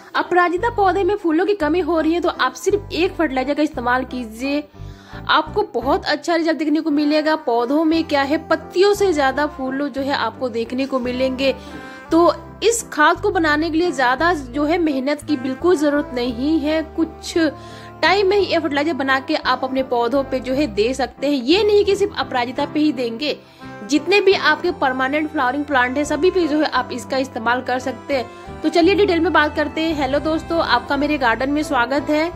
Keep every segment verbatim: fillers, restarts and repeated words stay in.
अपराजिता पौधे में फूलों की कमी हो रही है तो आप सिर्फ एक फर्टिलाइजर का इस्तेमाल कीजिए, आपको बहुत अच्छा रिजल्ट देखने को मिलेगा। पौधों में क्या है, पत्तियों से ज्यादा फूल जो है आपको देखने को मिलेंगे। तो इस खाद को बनाने के लिए ज्यादा जो है मेहनत की बिल्कुल जरूरत नहीं है, कुछ टाइम में ही ये फर्टिलाइजर बना के आप अपने पौधों पे जो है दे सकते हैं। ये नहीं कि सिर्फ अपराजिता पे ही देंगे, जितने भी आपके परमानेंट फ्लावरिंग प्लांट है सभी पे जो है आप इसका इस्तेमाल कर सकते हैं। तो चलिए डिटेल में बात करते हैं। हेलो दोस्तों, आपका मेरे गार्डन में स्वागत है।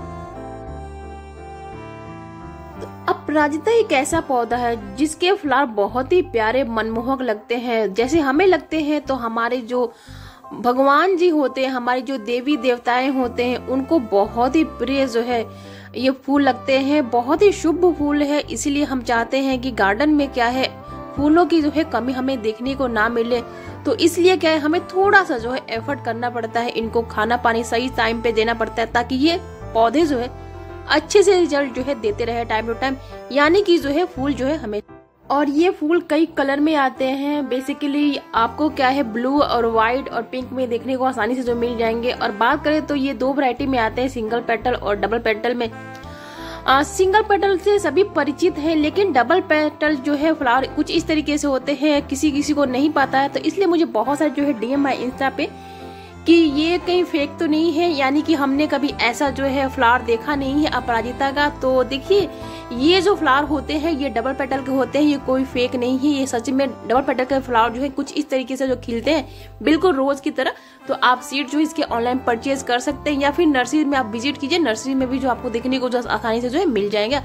तो अपराजिता एक ऐसा पौधा है जिसके फ्लावर बहुत ही प्यारे मनमोहक लगते हैं, जैसे हमें लगते हैं। तो हमारे जो भगवान जी होते हैं, हमारी जो देवी देवताएं होते हैं, उनको बहुत ही प्रिय जो है ये फूल लगते हैं। बहुत ही शुभ फूल है, इसीलिए हम चाहते हैं कि गार्डन में क्या है फूलों की जो है कमी हमें देखने को ना मिले। तो इसलिए क्या है, हमें थोड़ा सा जो है एफर्ट करना पड़ता है, इनको खाना पानी सही टाइम पे देना पड़ता है, ताकि ये पौधे जो है अच्छे से रिजल्ट जो है देते रहे टाइम टू टाइम, यानी कि जो है फूल जो है हमें। और ये फूल कई कलर में आते हैं। बेसिकली आपको क्या है ब्लू और व्हाइट और पिंक में देखने को आसानी से जो मिल जाएंगे। और बात करें तो ये दो वैरायटी में आते हैं, सिंगल पेटल और डबल पेटल में। आ, सिंगल पेटल से सभी परिचित हैं, लेकिन डबल पेटल जो है फ्लावर कुछ इस तरीके से होते हैं, किसी किसी को नहीं पता है। तो इसलिए मुझे बहुत सारे जो है डीएम आए इंस्टा पे कि ये कहीं फेक तो नहीं है, यानी कि हमने कभी ऐसा जो है फ्लावर देखा नहीं है अपराजिता का। तो देखिए ये जो फ्लावर होते हैं ये डबल पेटल के होते हैं, ये कोई फेक नहीं है, ये सच में डबल पेटल के फ्लावर जो है कुछ इस तरीके से जो खिलते हैं बिल्कुल रोज की तरह। तो आप सीड जो इसके ऑनलाइन परचेज कर सकते हैं, या फिर नर्सरी में आप विजिट कीजिए, नर्सरी में भी जो आपको देखने को जो आसानी से जो है मिल जाएगा।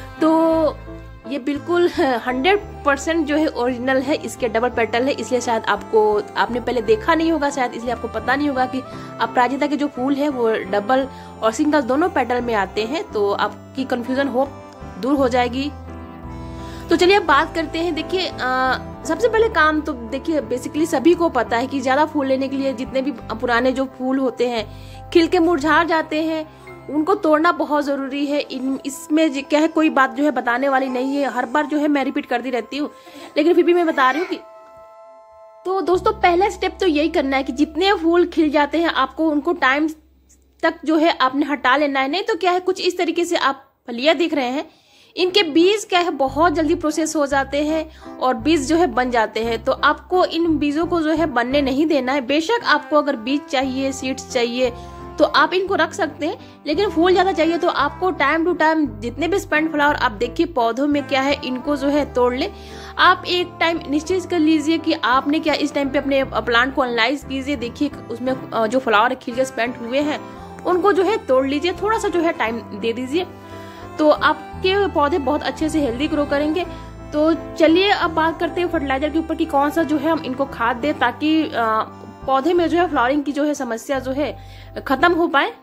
तो ये बिल्कुल हंड्रेड परसेंट जो है ओरिजिनल है, इसके डबल पेटल है, इसलिए शायद आपको आपने पहले देखा नहीं होगा, शायद इसलिए आपको पता नहीं होगा कि अपराजिता के जो फूल है वो डबल और सिंगल दोनों पेटल में आते हैं। तो आपकी कंफ्यूजन हो दूर हो जाएगी। तो चलिए अब बात करते हैं। देखिए सबसे पहले काम तो देखिए बेसिकली सभी को पता है कि ज्यादा फूल लेने के लिए जितने भी पुराने जो फूल होते हैं खिल के मुरझा जाते हैं, उनको तोड़ना बहुत जरूरी है। इन इसमें क्या है, कोई बात जो है बताने वाली नहीं है, हर बार जो है मैं रिपीट करती रहती हूँ, लेकिन फिर भी मैं बता रही हूँ कि तो दोस्तों पहला स्टेप तो यही करना है कि जितने फूल खिल जाते हैं आपको उनको टाइम तक जो है आपने हटा लेना है। नहीं तो क्या है, कुछ इस तरीके से आप फलियां देख रहे हैं, इनके बीज क्या है बहुत जल्दी प्रोसेस हो जाते हैं और बीज जो है बन जाते हैं। तो आपको इन बीजों को जो है बनने नहीं देना है। बेशक आपको अगर बीज चाहिए, सीड्स चाहिए तो आप इनको रख सकते हैं, लेकिन फूल ज्यादा चाहिए तो आपको टाइम टू टाइम जितने भी स्पेंड फ्लावर आप देखिए पौधों में क्या है इनको जो है तोड़ ले। आप एक टाइम निश्चित कर लीजिए कि आपने क्या इस टाइम पे अपने प्लांट को एनालाइज कीजिए, देखिए उसमें जो फ्लावर खिल के स्पेंड हुए हैं उनको जो है तोड़ लीजिए, थोड़ा सा जो है टाइम दे दीजिए, तो आपके पौधे बहुत अच्छे से हेल्दी ग्रो करेंगे। तो चलिए अब बात करते हैं फर्टिलाइजर के ऊपर कि कौन सा जो है हम इनको खाद दें ताकि पौधे में जो है फ्लावरिंग की जो है समस्या जो है खत्म हो पाए।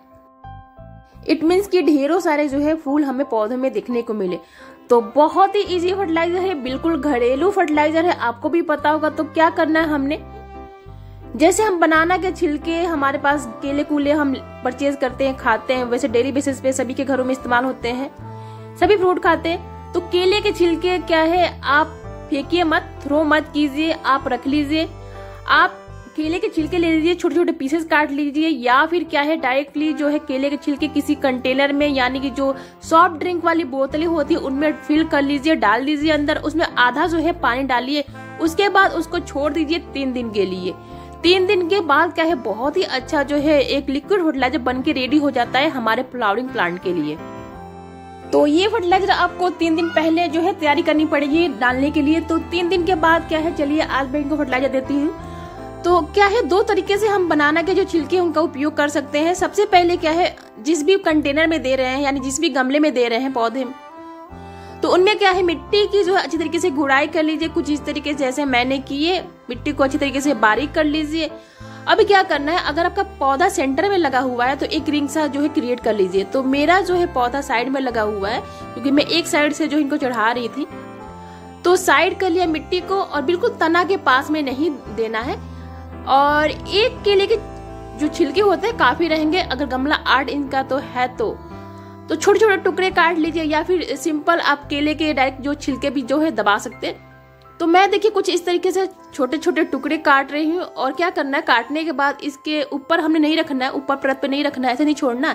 इट मीन्स कि ढेरों सारे जो है फूल हमें पौधे में दिखने को मिले। तो बहुत ही इजी फर्टिलाइजर है, बिल्कुल घरेलू फर्टिलाइजर है, आपको भी पता होगा। तो क्या करना है हमने, जैसे हम बनाना के छिलके, हमारे पास केले कूले हम परचेज करते हैं, खाते हैं, वैसे डेली बेसिस पे सभी के घरों में इस्तेमाल होते हैं, सभी फ्रूट खाते हैं। तो केले के छिलके क्या है आप फेंकिए मत, थ्रो मत कीजिए, आप रख लीजिए। आप केले के छिलके ले लीजिए, छोटे छोटे पीसेस काट लीजिए, या फिर क्या है डायरेक्टली जो है केले के छिलके किसी कंटेनर में, यानी कि जो सॉफ्ट ड्रिंक वाली बोतलें होती है उनमें फिल कर लीजिए, डाल दीजिए अंदर, उसमें आधा जो है पानी डालिए, उसके बाद उसको छोड़ दीजिए तीन दिन के लिए। तीन दिन के बाद क्या है बहुत ही अच्छा जो है एक लिक्विड फर्टिलाइजर बन के रेडी हो जाता है हमारे फ्लावरिंग प्लांट के लिए। तो ये फर्टिलाइजर आपको तीन दिन पहले जो है तैयारी करनी पड़ेगी डालने के लिए। तो तीन दिन के बाद क्या है, चलिए आज मैं इनको फर्टिलाइजर देती हूँ। तो क्या है, दो तरीके से हम बनाना के जो छिलके हैं उनका उपयोग कर सकते हैं। सबसे पहले क्या है, जिस भी कंटेनर में दे रहे हैं यानी जिस भी गमले में दे रहे हैं पौधे, तो उनमें क्या है मिट्टी की जो है अच्छी तरीके से गुड़ाई कर लीजिए, कुछ इस तरीके से जैसे मैंने किए, मिट्टी को अच्छी तरीके से बारीक कर लीजिए। अभी क्या करना है, अगर आपका पौधा सेंटर में लगा हुआ है तो एक रिंग सा जो है क्रिएट कर लीजिए। तो मेरा जो है पौधा साइड में लगा हुआ है, क्योंकि मैं एक साइड से जो इनको चढ़ा रही थी, तो साइड कर लिया मिट्टी को, और बिल्कुल तना के पास में नहीं देना है। और एक केले के जो छिलके होते हैं काफी रहेंगे, अगर गमला आठ इंच का तो है तो तो छोटे छोटे टुकड़े काट लीजिए, या फिर सिंपल आप केले के डायरेक्ट जो छिलके भी जो है दबा सकते हैं। तो मैं देखिए कुछ इस तरीके से छोटे छोटे टुकड़े काट रही हूँ। और क्या करना है, काटने के बाद इसके ऊपर हमने नहीं रखना है, ऊपर परत पे नहीं रखना है, ऐसे नहीं छोड़ना।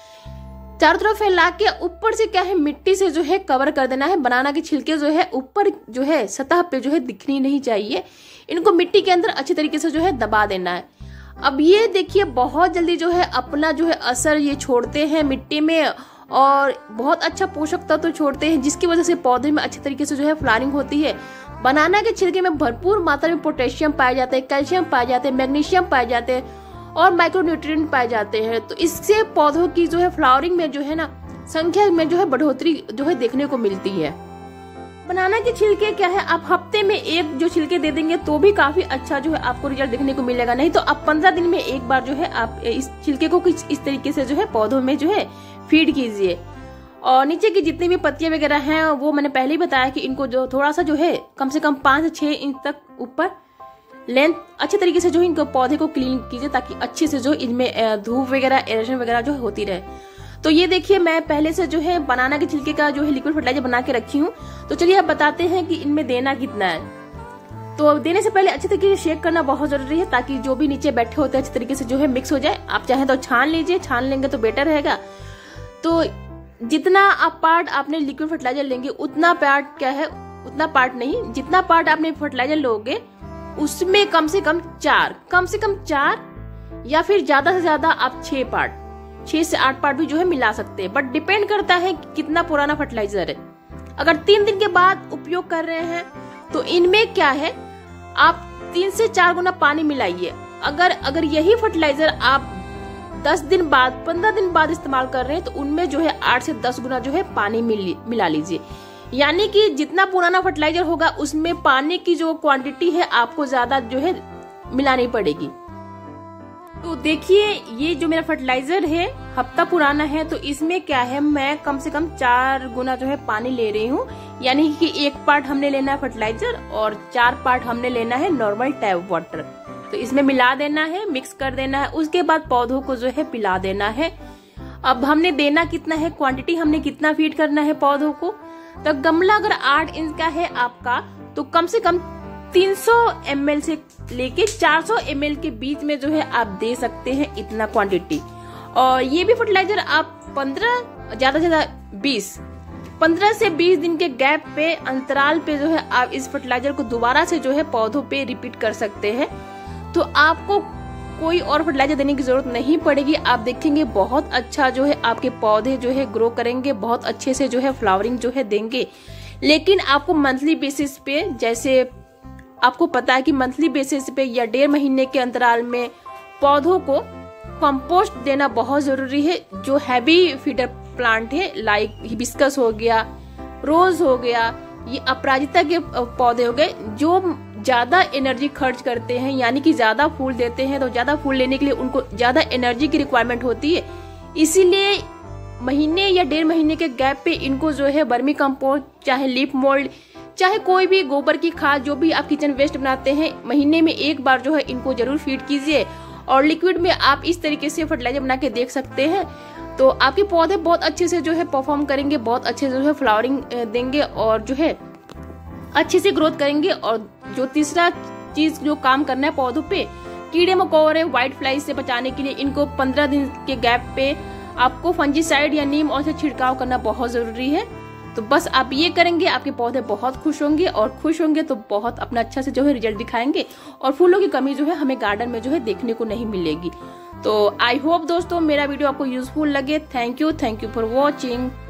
चारों तरफ फैला के ऊपर से क्या है मिट्टी से जो है कवर कर देना है। बनाना के छिलके जो है ऊपर जो है सतह पे जो है दिखनी नहीं चाहिए, इनको मिट्टी के अंदर अच्छे तरीके से जो है दबा देना है। अब ये देखिए बहुत जल्दी जो है अपना जो है असर ये छोड़ते हैं मिट्टी में और बहुत अच्छा पोषक तत्व तो छोड़ते हैं, जिसकी वजह से पौधे में अच्छे तरीके से जो है फ्लावरिंग होती है। बनाना के छिलके में भरपूर मात्रा में पोटेशियम पाए जाते हैं, कैल्शियम पाए जाते हैं, मैग्नीशियम पाए जाते हैं और माइक्रोन्यूट्रिएंट पाए जाते हैं। तो इससे पौधों की जो है फ्लावरिंग में जो है ना संख्या में जो है बढ़ोतरी जो है देखने को मिलती है। बनाना के छिलके क्या है, आप हफ्ते में एक जो छिलके दे देंगे तो भी काफी अच्छा जो है आपको रिजल्ट देखने को मिलेगा। नहीं तो आप पंद्रह दिन में एक बार जो है आप इस छिलके को कुछ इस तरीके से जो है पौधों में जो है फीड कीजिए। और नीचे की जितनी भी पत्तियां वगैरह हैं वो मैंने पहले ही बताया कि इनको जो थोड़ा सा जो है कम से कम पांच से छह इंच तक ऊपर लेंथ अच्छे तरीके से जो है इनको पौधे को क्लीन कीजिए, ताकि अच्छे से जो इनमें धूप वगैरह एरेशन वगैरह जो होती रहे। तो ये देखिए मैं पहले से जो है बनाना के छिलके का जो है लिक्विड फर्टिलाइजर बना के रखी हूँ। तो चलिए अब बताते हैं कि इनमें देना कितना है। तो देने से पहले अच्छे तरीके से शेक करना बहुत जरूरी है, ताकि जो भी नीचे बैठे होते हैं अच्छे तरीके से जो है मिक्स हो जाए। आप चाहें तो छान लीजिए, छान लेंगे तो बेटर रहेगा। तो जितना आप पार्ट आपने लिक्विड फर्टिलाइजर लेंगे उतना पार्ट क्या है, उतना पार्ट नहीं, जितना पार्ट आपने फर्टिलाइजर लोगे उसमें कम से कम चार कम से कम चार या फिर ज्यादा से ज्यादा आप छह पार्ट छह से आठ पार्ट भी जो है मिला सकते हैं। बट डिपेंड करता है कि कितना पुराना फर्टिलाइजर है। अगर तीन दिन के बाद उपयोग कर रहे हैं तो इनमें क्या है, आप तीन से चार गुना पानी मिलाइए। अगर अगर यही फर्टिलाइजर आप दस दिन बाद पंद्रह दिन बाद इस्तेमाल कर रहे हैं तो उनमें जो है आठ से दस गुना जो है पानी मिला लीजिए। यानी कि जितना पुराना फर्टिलाइजर होगा उसमें पानी की जो क्वांटिटी है आपको ज्यादा जो है मिलानी पड़ेगी। तो देखिए ये जो मेरा फर्टिलाइजर है हफ्ता पुराना है, तो इसमें क्या है मैं कम से कम चार गुना जो है पानी ले रही हूँ। यानी कि एक पार्ट हमने लेना है फर्टिलाइजर और चार पार्ट हमने लेना है नॉर्मल टैप वाटर। तो इसमें मिला देना है, मिक्स कर देना है, उसके बाद पौधों को जो है पिला देना है। अब हमने देना कितना है, क्वांटिटी हमने कितना फीड करना है पौधों को। तो गमला अगर आठ इंच का है आपका तो कम से कम तीन सौ एम एल से लेके चार सौ एम एल के बीच में जो है आप दे सकते हैं इतना क्वांटिटी। और ये भी फर्टिलाइजर आप पंद्रह ज्यादा से ज्यादा बीस पंद्रह से बीस दिन के गैप पे अंतराल पे जो है आप इस फर्टिलाइजर को दोबारा से जो है पौधों पे रिपीट कर सकते हैं। तो आपको कोई और फर्टिलाइजर देने की जरूरत नहीं पड़ेगी। आप देखेंगे बहुत अच्छा जो है आपके पौधे जो है ग्रो करेंगे, बहुत अच्छे से जो है फ्लावरिंग जो है देंगे। लेकिन आपको मंथली बेसिस पे, जैसे आपको पता है कि मंथली बेसिस पे या डेढ़ महीने के अंतराल में पौधों को कंपोस्ट देना बहुत जरूरी है। जो हैवी फीडर प्लांट है लाइक हिबिस्कस हो गया, रोज हो गया, ये अपराजिता के पौधे हो गए जो ज्यादा एनर्जी खर्च करते हैं, यानी कि ज्यादा फूल देते हैं। तो ज्यादा फूल लेने के लिए उनको ज्यादा एनर्जी की रिक्वायरमेंट होती है। इसीलिए महीने या डेढ़ महीने के गैप पे इनको जो है वर्मी कंपोस्ट, चाहे लीफ मोल्ड, चाहे कोई भी गोबर की खाद, जो भी आप किचन वेस्ट बनाते हैं, महीने में एक बार जो है इनको जरूर फीड कीजिए। और लिक्विड में आप इस तरीके से फर्टिलाइजर बना के देख सकते हैं। तो आपके पौधे बहुत अच्छे से जो है परफॉर्म करेंगे, बहुत अच्छे से जो है फ्लावरिंग देंगे और जो है अच्छे से ग्रोथ करेंगे। और जो तीसरा चीज जो काम करना है पौधों पे, कीड़े मकोड़े व्हाइट फ्लाई से बचाने के लिए इनको पंद्रह दिन के गैप पे आपको फंजीसाइड या नीम ऑयल से छिड़काव करना बहुत जरूरी है। तो बस आप ये करेंगे, आपके पौधे बहुत खुश होंगे और खुश होंगे तो बहुत अपना अच्छा से जो है रिजल्ट दिखाएंगे और फूलों की कमी जो है हमें गार्डन में जो है देखने को नहीं मिलेगी। तो आई होप दोस्तों मेरा वीडियो आपको यूजफुल लगे। Thank you thank you for watching.